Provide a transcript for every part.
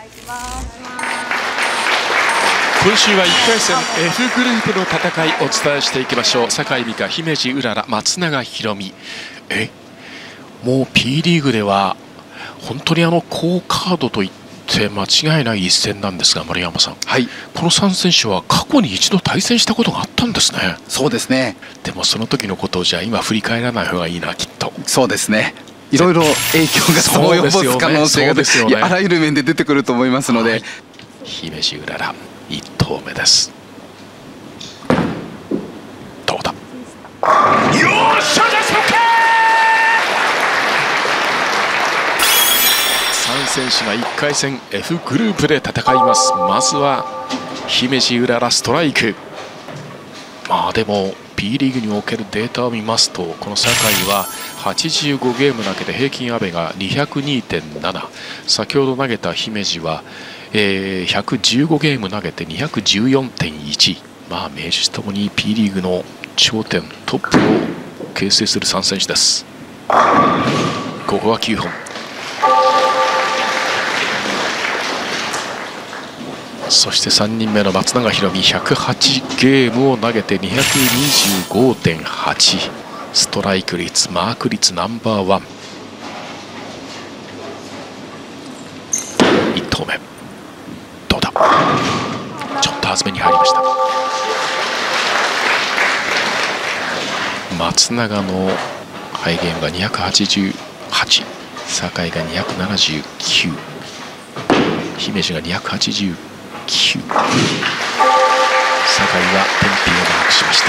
今週は1回戦 F グループの戦いお伝えしていきましょう。酒井美香、姫路うらら、松永宏美。もう P リーグでは本当に好カードといって間違いない一戦なんですが、丸山さん、はい、この3選手は過去に一度対戦したことがあったんですね。 そうですね。 でもその時のことをじゃあ今振り返らない方がいいな、きっと。そうですね。 いろいろ影響が及ぼす可能性があらゆる面で出てくると思いますので、はい、 姫路うらら1投目です。どうだ。よっしゃ、です3選手が1回戦 F グループで戦います。まずは姫路うららストライク。でも P リーグにおけるデータを見ますと、この酒井は85ゲーム投げて平均アベが 202.7、 先ほど投げた姫路は115ゲーム投げて 214.1。 名手ともに P リーグの頂点トップを形成する3選手です。ここは9本。そして3人目の松永宏美、108ゲームを投げて 225.8、 ストライク率マーク率ナンバーワン。1投目どうだ。ちょっと厚めに入りました。松永のハイゲームが288、酒井が279、姫路が289。酒井は天品をマークしました。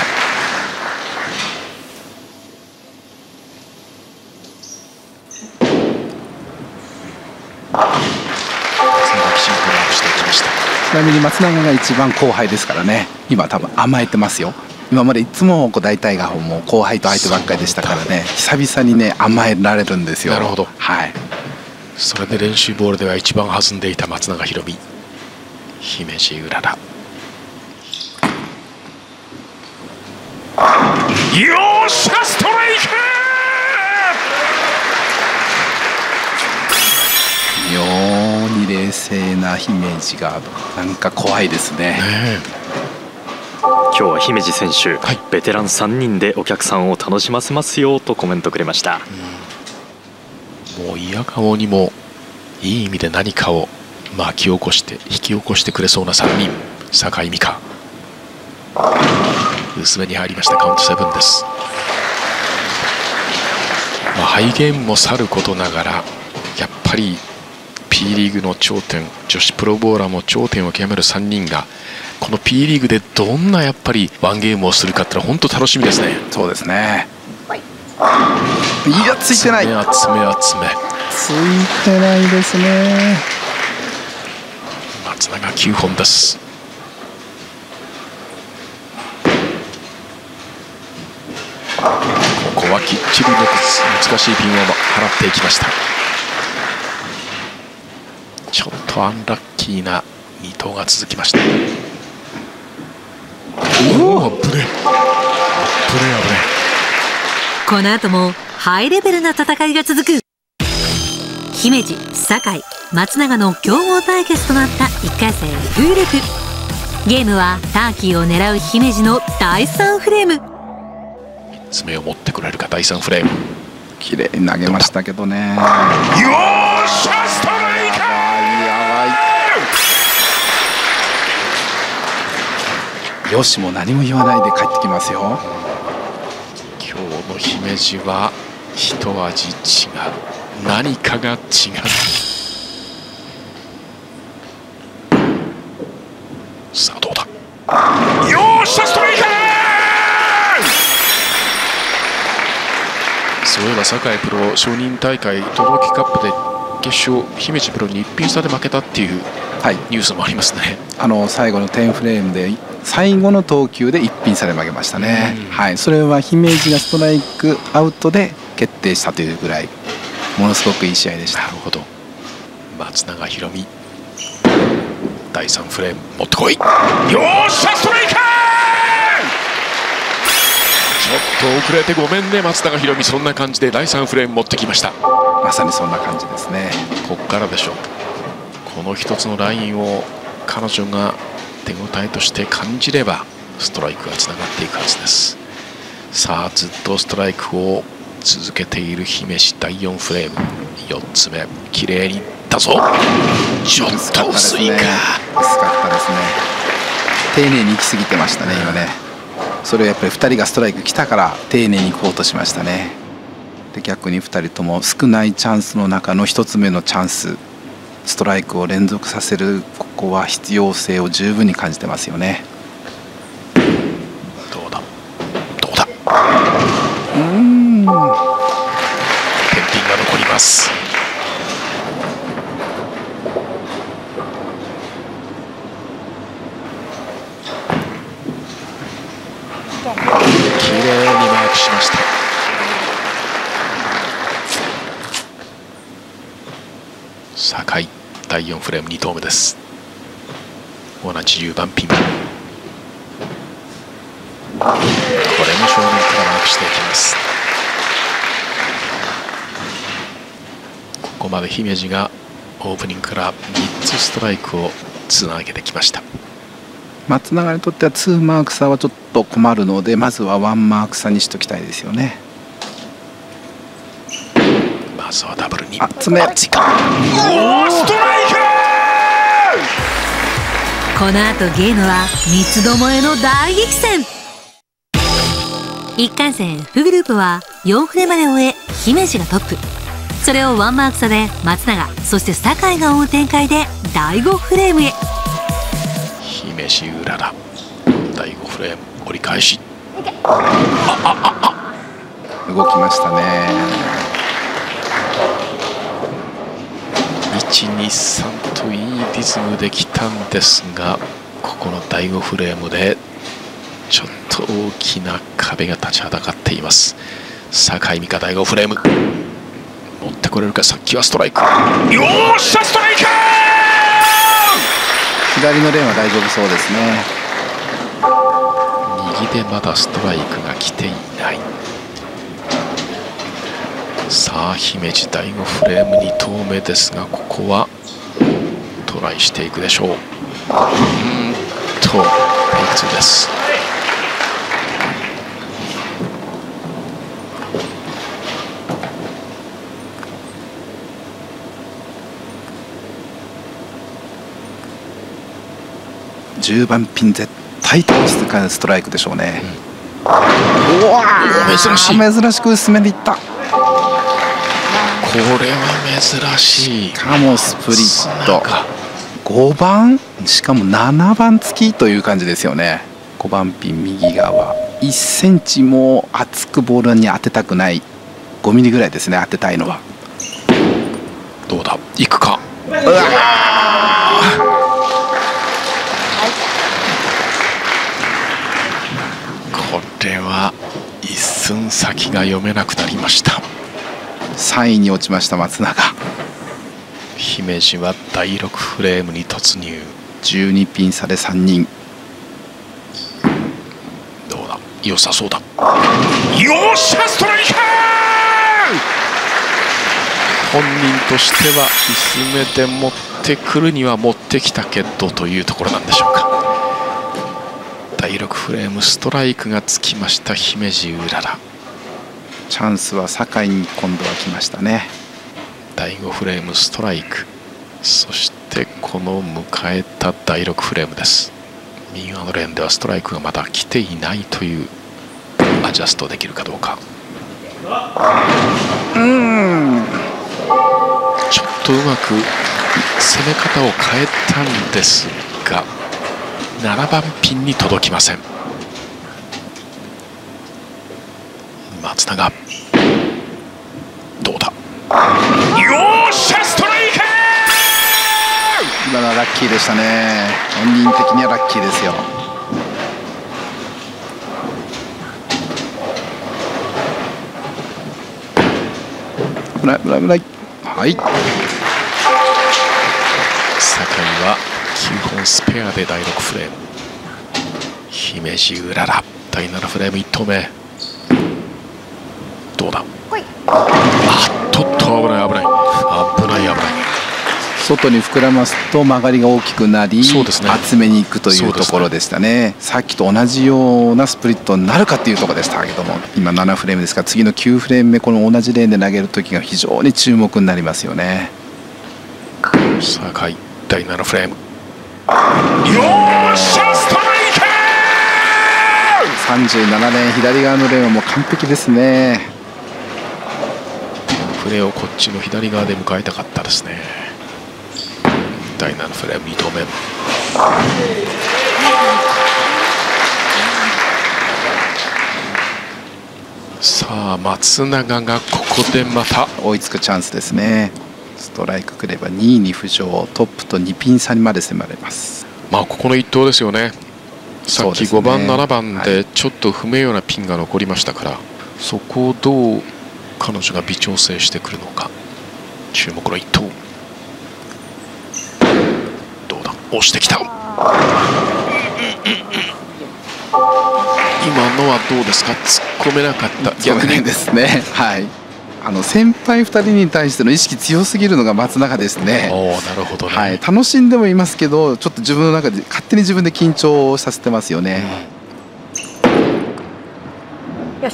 ちなみに松永が一番後輩ですからね。今多分甘えてますよ。今までいつも大体がもう後輩と相手ばっかりでしたからね、久々にね甘えられるんですよ。 なるほど。 はい。 それで練習ボールでは一番弾んでいた松永宏美、姫路うらら。よっしゃ、ストライク。 妙に冷静な姫路がなんか怖いですね。 今日は姫路選手、はい、ベテラン3人でお客さんを楽しませますよとコメントくれました。 もう嫌顔にもいい意味で何かを巻き起こして引き起こしてくれそうな3人。酒井美香、薄めに入りました。カウント7です。ハイゲームもさることながら、やっぱり P リーグの頂点、女子プロボウラーも頂点を極める3人がこの P リーグでどんなやっぱりワンゲームをするかってのは本当楽しみですね。 そうですね。いや、ついてない。 厚め厚め厚め。 ついてないですね。 松永9本です。ここはきっちり難しいピンを払っていきました。ちょっとアンラッキーな2投が続きました。おお、危ねえ。 この後もハイレベルな戦いが続く。姫路、酒井、松永の強豪対決となった1回戦 F グループ。ゲームはターキーを狙う姫路の第3フレーム。 爪を持ってくれるか。第3フレーム、 綺麗に投げましたけどね。よっしゃ、ストライカー。 やばい。よしも何も言わないで帰ってきますよ。 今日の姫路は一味違う、何かが違う。さあどうだ。よっしゃ、ストライカー。そういえば酒井プロ承認大会轟カップで決勝姫路プロに1品差で負けたっていうニュースもありますね。 最後の10フレームで最後の投球で1品差で負けましたね。はい、それは姫路がストライクアウトで決定したというぐらいものすごくいい試合でした。 なるほど。松永宏美、第3フレーム持ってこい。よっしゃ、ストライカー。ちょっと遅れてごめんね松永宏美。そんな感じで第3フレーム持ってきました。 まさにそんな感じですね。 こっからでしょう。 この一つのラインを彼女が手応えとして感じればストライクがつながっていくはずです。さあずっとストライクを続けている姫路。第4フレーム4つ目綺麗にいったぞ。ちょっと薄いか。 薄かったですね。丁寧に行き過ぎてましたね今ね。それをやっぱり2人がストライク来たから丁寧に行こうとしましたね。で逆に2人とも少ないチャンスの中の1つ目のチャンス、ストライクを連続させる、ここは必要性を十分に感じてますよね。 どうだどうだ。 天品が残ります。綺麗にマークしました。酒井第4フレーム2投目です。同じ10番ピン、これも正面からマークしていきます。ここまで姫路がオープニングから3つストライクをつなげてきました。 松永にとっては2マーク差はちょっと困るので、まずは1マーク差にしときたいですよね。 まずはダブルに詰めストライク。 この後ゲームは三つどもえの大激戦。1回戦 F グループは4フレまで終え姫路がトップ。それを1マーク差で松永、そして酒井が追う展開で第5フレームへ。 姫路うらら第5フレーム折り返し。 動きましたね。 123といいリズムできたんですが、ここの第5フレームでちょっと大きな壁が立ちはだかっています。酒井美香第5フレーム持ってこれるか。さっきはストライク。よっしゃストライク。 左のレーンは大丈夫そうですね。 右でまだストライクが来ていない。さあ姫路第5フレーム2投目ですが、ここはトライしていくでしょう。テイク2です。 10番ピン絶対通すかストライクでしょうね。 珍しい。 珍しく薄めでいった。 これは珍しい。 しかもスプリット5番、しかも7番付きという感じですよね。5番ピン右側1センチも厚くボールに当てたくない。5ミリぐらいですね、当てたいのは。 どうだ、いくか。これは一寸先が読めなくなりました。 3位に落ちました松永。 姫路は第6フレームに突入。 12ピン差で3人。 どうだ、良さそうだ。よっしゃストライク。本人としては薄めで持ってくるには持ってきたけどというところなんでしょうか。第6フレームストライクがつきました姫路うらら。 チャンスは酒井に今度は来ましたね。 第5フレームストライク、そしてこの迎えた第6フレームです。右側のレーンではストライクがまだ来ていないという、アジャストできるかどうか。ちょっとうまく攻め方を変えたんですが7番ピンに届きません。松永どうだ。よっしゃストライク。 今のはラッキーでしたね。本人的にはラッキーですよ。危ない危ない危ない。はい、 酒井は9本スペアで第6フレーム。姫路うらら第7フレーム1投目。どうだ。あっとっと、危ない危ない危ない危ない。 外に膨らますと曲がりが大きくなり、 そうですね、 厚めにいくというところでしたね。さっきと同じようなスプリットになるかというところでしたけども、今7フレームですから、次の9フレーム目、この同じレーンで投げる時が非常に注目になりますよね。 酒井第7フレーム、よーしゃストライク。 37レーン左側のレーンはもう完璧ですね。 フレをこっちの左側で迎えたかったですね。第7フレーム2投目、さあ松永がここでまた追いつくチャンスですね。ストライクくれば2位に浮上、トップと2ピン差にまで迫れます。 まあここの一投ですよね。さっき5番、7番でちょっと不明瞭なピンが残りましたから、そこをどう彼女が微調整してくるのか注目の一投。どうだ、押してきた。今のはどうですか、突っ込めなかった。 逆にですね、はい、先輩2人に対しての意識強すぎるのが松永ですね。 なるほどね、 はい、楽しんでもいますけど、ちょっと自分の中で勝手に自分で緊張させてますよね。 よし、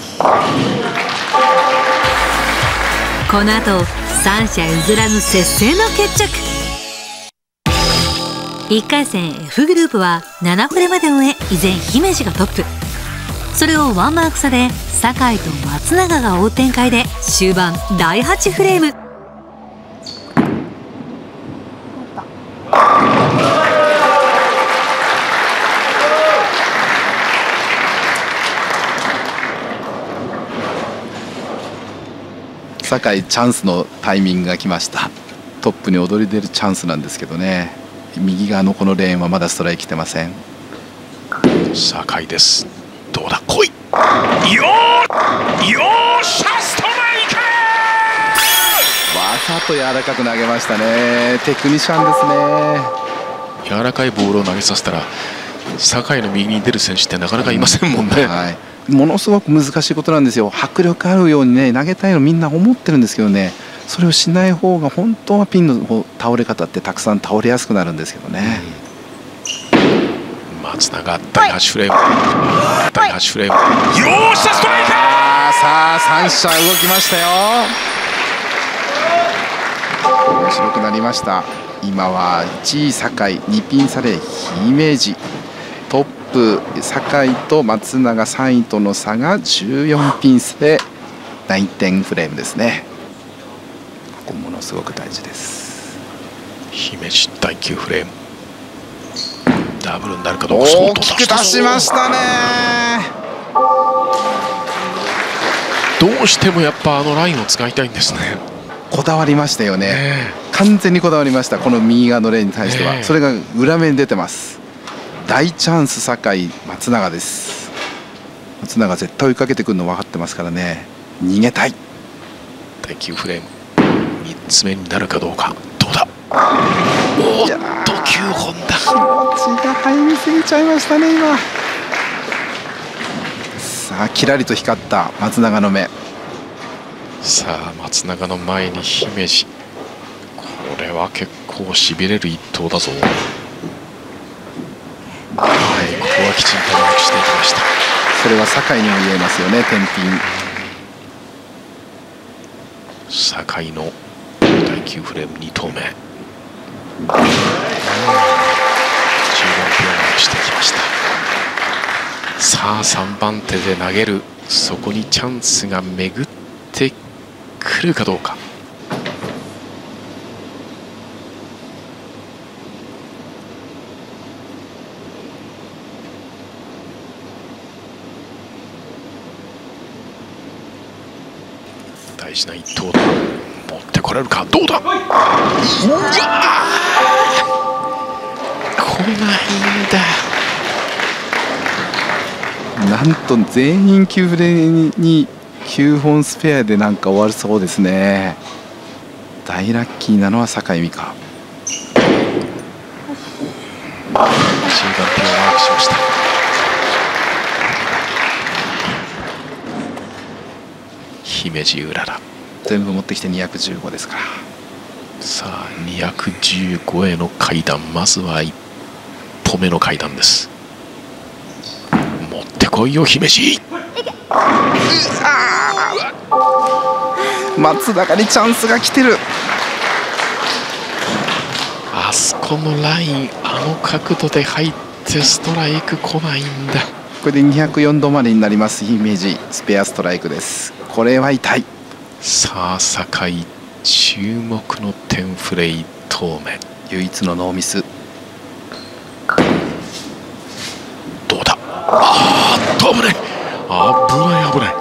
この後三者譲らぬ接戦の決着。1回戦 F グループは7フレまで終え、依然姫路がトップ。それをワンマーク差で酒井と松永が追う展開で、終盤第8フレーム。 酒井チャンスのタイミングが来ました。トップに躍り出るチャンスなんですけどね、右側のこのレーンはまだストライク来てません。 酒井です。どうだ、来い。よーしゃストライク。 わざと柔らかく投げましたね。テクニシャンですね。 柔らかいボールを投げさせたら酒井の右に出る選手ってなかなかいませんもんね。 はい、ものすごく難しいことなんですよ。迫力あるようにね投げたいのみんな思ってるんですけどね、それをしない方が本当はピンの倒れ方ってたくさん倒れやすくなるんですけどね。 松永第8フレーム、第8フレーム、よーしゃストライク。 さあ3者動きましたよ。面白くなりました。今は1位酒井、2ピン差で姫路、トップ酒井と松永3位との差が14ピン差で9点フレームですね。ここものすごく大事です。 姫路第9フレーム、ダブルになるかどうか。 大きく出しましたね。 どうしてもやっぱラインを使いたいんですね。 こだわりましたよね、完全にこだわりました。この右側のレーンに対しては、それが裏面に出てます。大チャンス酒井、松永です。松永絶対追いかけてくるの分かってますからね、逃げたい。 第9フレーム、3つ目になるかどうか。どうだ、おっと9本だ。 気持ちが入りすぎちゃいましたね今。さあキラリと光った松永の目。 さあ松永の前に姫路、これは結構しびれる一投だぞ。はい、ここはきちんとマークしていきました。 それは酒井にも言えますよね。天品酒井の第9フレーム2投目、14秒マークしてきました。さあ3番手で投げる、そこにチャンスが巡ってくるかどうか。大事な一投だ。持ってこれるか。どうだ。うわ来ないんだ。 なんと全員9フレに9本スペアでなんか終わるそうですね。大ラッキーなのは酒井美香。 中段ピンをマークしました。姫路うらら全部持ってきて215ですから。 さあ215への階段、まずは一歩目の階段です。持ってこいよ姫路。 松永にチャンスが来てる。 あそこのライン、あの角度で入ってストライク来ないんだ。 これで204度までになります。姫路スペアストライクです。これは痛い。 さあ酒井注目の10フレ1投目、 唯一のノーミス。 どうだ。あーっと危ない、危ない。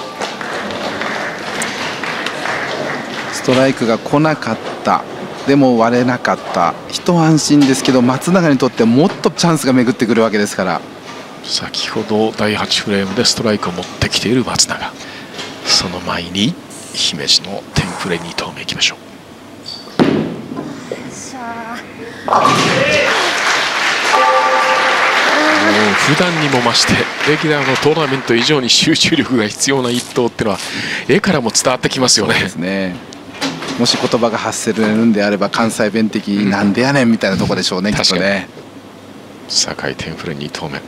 ストライクが来なかった。でも割れなかった。一安心ですけど、松永にとってもっとチャンスが巡ってくるわけですから。 先ほど第8フレームでストライクを持ってきている松永、その前に姫路の10フレ2投目いきましょう。普段にも増してレギュラーのトーナメント以上に集中力が必要な一投っていうのは絵からも伝わってきますよね。 そうですね。もし言葉が発せられるんであれば関西弁的になんでやねんみたいなところでしょうね、きっとね。 酒井10フレ2投目、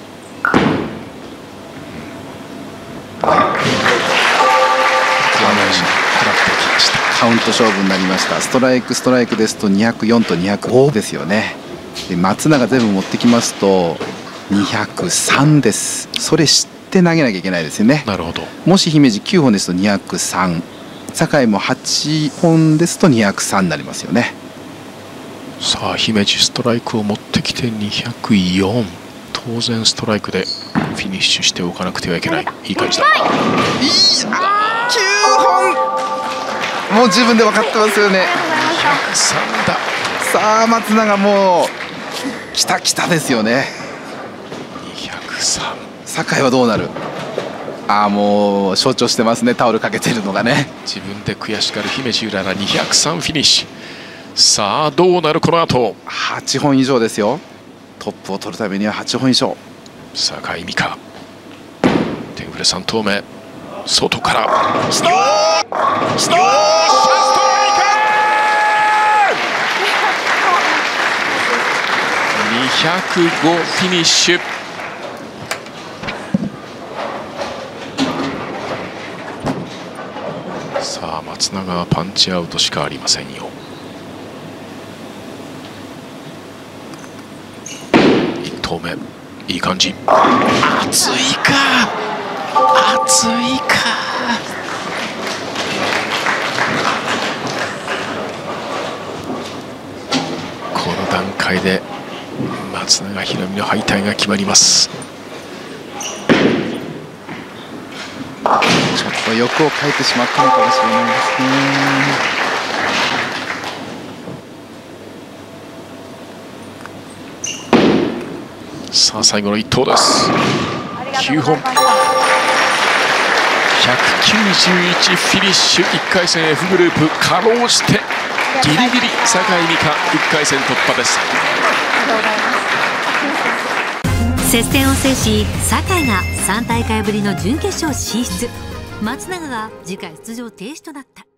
カウント勝負になりました。ストライクですと204と205ですよね。で松永全部持ってきますと203です。それ知って投げなきゃいけないですよね。 なるほど。 もし姫路9本ですと203、酒井も8本ですと203になりますよね。 さあ姫路ストライクを持ってきて204、当然ストライクでフィニッシュしておかなくてはいけない。いい感じだ。 9本、もう自分で分かってますよね。 203だ。 さあ松永もう来たですよね。 203。 酒井はどうなる。もう象徴してますね、タオルかけてるのがね。 自分で悔しがる姫路うらら203フィニッシュ。さあどうなるこの後。 8本以上ですよ。トップを取るためには8本以上。 酒井美香10フレ3投目、外からストライク205フィニッシュ。さあ松永はパンチアウトしかありませんよ。1投目いい感じ。熱いか。この段階で松永ひろみの敗退が決まります。 ちょっと欲をかいてしまったのかもしれないですね。 さあ最後の1投です。9本191フィニッシュ。1回戦 F グループかろうじてギリギリ酒井美香1回戦突破です。 接戦を制し酒井が3大会ぶりの準決勝進出。松永が次回出場停止となった。